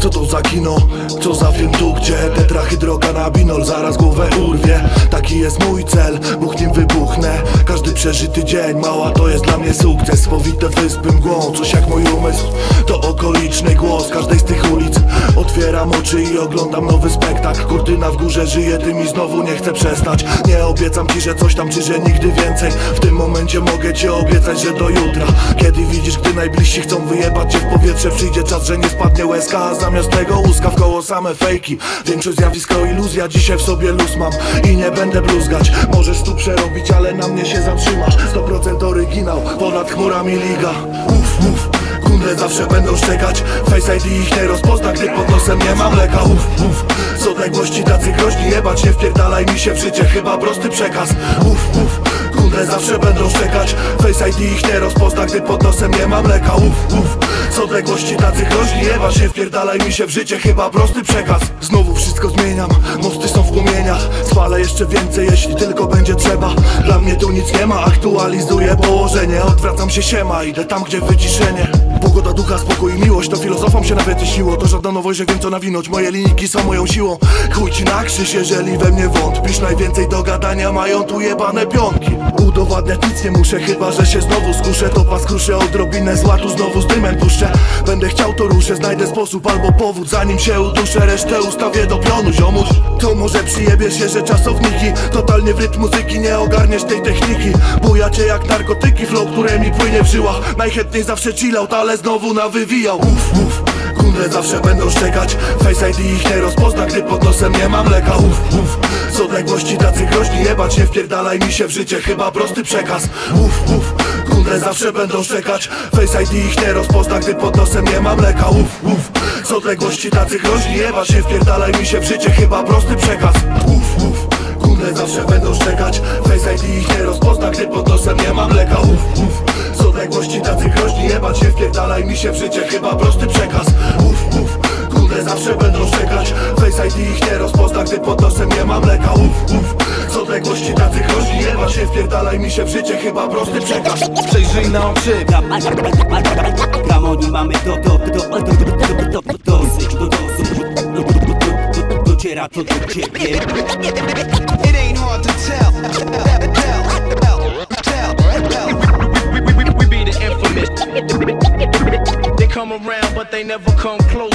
Co to za kino? Co za film tu, gdzie tetrahydrokanabinol zaraz głowę urwie? Taki jest mój cel, Bóg nim wybuchnę. Każdy przeżyty dzień, mała to jest dla mnie sukces. Powite wyspy mgłą, coś jak mój umysł. To okoliczny głos każdej z tych ulic. Otwieram oczy i oglądam nowy spektakl. Kurtyna w górze żyje tym i znowu nie chcę przestać. Nie obiecam ci, że coś tam, czy że nigdy więcej. W tym momencie mogę ci obiecać, że do jutra. Kiedy widzisz, gdy najbliżsi chcą wyjebać cię w powietrze, przyjdzie czas, że nie spadnie łezka, a zamiast tego łuska w koło same fejki. Większość zjawisk to iluzja, dzisiaj w sobie luz mam i nie będę bluzgać. Możesz tu przerobić, ale na mnie się zatrzymasz. 100% oryginał, ponad chmurami liga. Kundle zawsze będą szczekać. Face ID ich nie rozpozna, gdy pod nosem nie mam mleka. Z odległości tacy groźni, jebać nie wpierdalaj mi się w życie, chyba prosty przekaz. Kundle zawsze będą szczekać. Face ID ich nie rozpozna, gdy pod nosem nie mam mleka. Z odległości tacy groźni, jebać nie wpierdalaj mi się w życie, chyba prosty przekaz. Znowu wszystko zmieniam, mosty są w płomieniach. Spalę jeszcze więcej, jeśli tylko będzie trzeba. Dla mnie tu nic nie ma, aktualizuję położenie. Odwracam się, siema, idę tam, gdzie wyciszenie. Pogoda, ducha, spokój i miłość, to filozofom się nawet śniło. To żadna nowość, że wiem co nawinąć, moje linijki są moją siłą. Chuj ci na krzyż, jeżeli we mnie wątpisz. Najwięcej do gadania mają tu jebane pionki. Udowadniać nic nie muszę, chyba że się znowu skuszę. To pas kruszę, odrobinę złatu znowu z dymem puszczę. Będę chciał to ruszę, znajdę sposób albo powód. Zanim się uduszę, resztę ustawię do pionu, ziomuś. To może przyjebie się, że czasowniki totalnie w rytm muzyki, nie ogarniesz tej techniki. Bujacie jak narkotyki, flow, które mi płynie w żyłach. Najchętniej zawsze chillout, ale znowu nawywijał. Kundle zawsze będą szczekać. Face ID ich nie rozpozna, gdy pod nosem nie mam mleka. Z odległości tacy groźni, jebać nie wpierdalaj mi się w życie, chyba prosty przekaz. Kundle zawsze będą szczekać. Face ID ich nie rozpozna, gdy pod nosem nie mam mleka. Z odległości tacy groźni, jebać nie wpierdalaj mi się w życie, chyba prosty przekaz. Kundle zawsze będą szczekać. Face ID ich nie rozpozna, gdy pod nosem nie mam mleka. Z odległości tacy groźni, jebać nie wpierdalaj mi się w życie, chyba prosty przekaz. Kundle zawsze będą szczekać. Face ID ich nie rozpozna, gdy pod nosem nie mam mleka. Z odległości tacy groźni, jebać nie wpierdalaj mi się w życie, chyba prosty przekaz. Przejrzyj na oczy. Gamoni mamy dosyć, dociera to do ciebie. It ain't hard to tell. We be the infamous. They come around but they never come close.